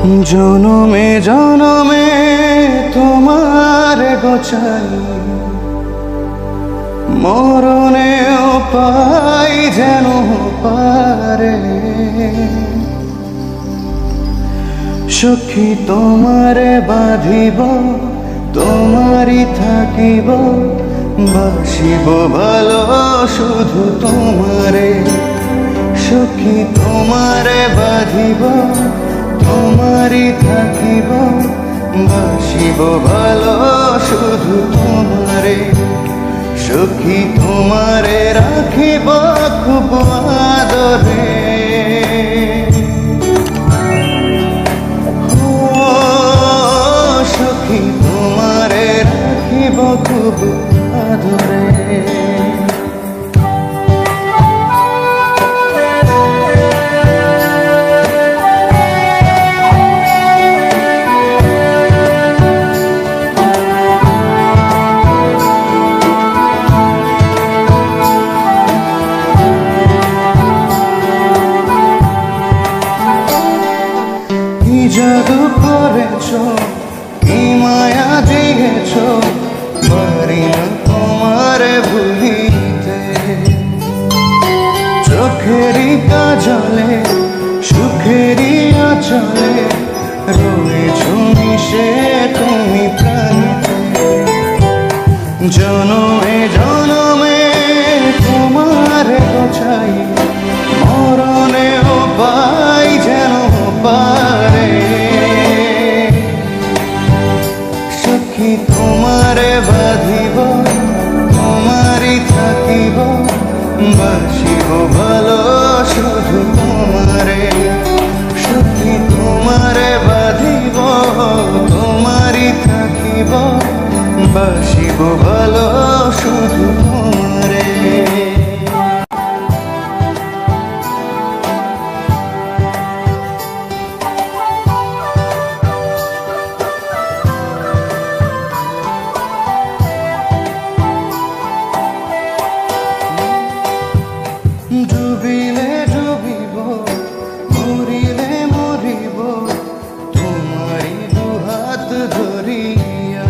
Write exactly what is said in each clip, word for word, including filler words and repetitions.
জনমে জনমে তোমার গোছাই, মরণেও পাই যেন পারে। সখী তোমারে বাঁধিব, তোমারই থাকিব, বাসিব ভালো শুধু তোমারে। সখী তোমারে বাঁধিব, তোমারই থাকিব, বাসিব ভালো শুধু তোমারে। সখী তোমারে রাখিব খুব আদরে। ও সখী তোমারে রাখিব খুব আদরে। জাদু করেছ, কি মায়া দিয়েছ, পারি না তোমারে ভুলিতে। চোখেরই কাজলে সুখেরই আঁচলে রয়েছ মিশে তুমি প্রাণীতে। জনমে জনমে তোমারে গোছাই, মরণেও পাই যেন পারে। সখী তোমারে বাঁধিব, তোমারই থাকিব, বাসিব ভালো শুধু তোমারে। সখী তোমারে বাঁধিব, তোমারই থাকিব, বাসিব ভালো শুধু তোমারে। ডুবিলে ডুবিব, মরিলে মরিব, তোমারই দুহাত ধরিয়া।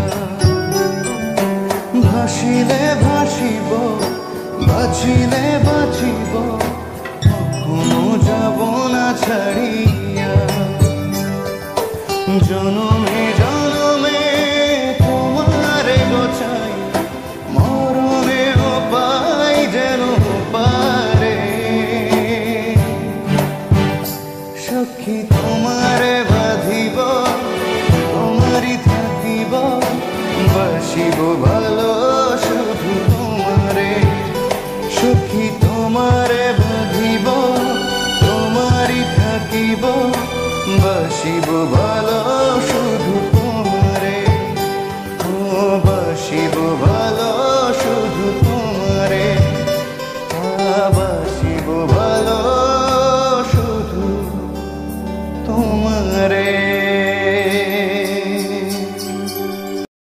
ভাসিলে ভাসিব, বাঁচিলে বাঁচিব, কখনো যাব না ছাড়িয়া। জনমে জনমে তোমারে গোছাই, মরণেও পাই যেন পারে। সখী তোমারে বাঁধিব, তোমারই থাকিব, বাসিব ভালো শুধু তোমারে। সখী তোমারে বাঁধিব, তোমারই থাকিব, বাসিব ভালো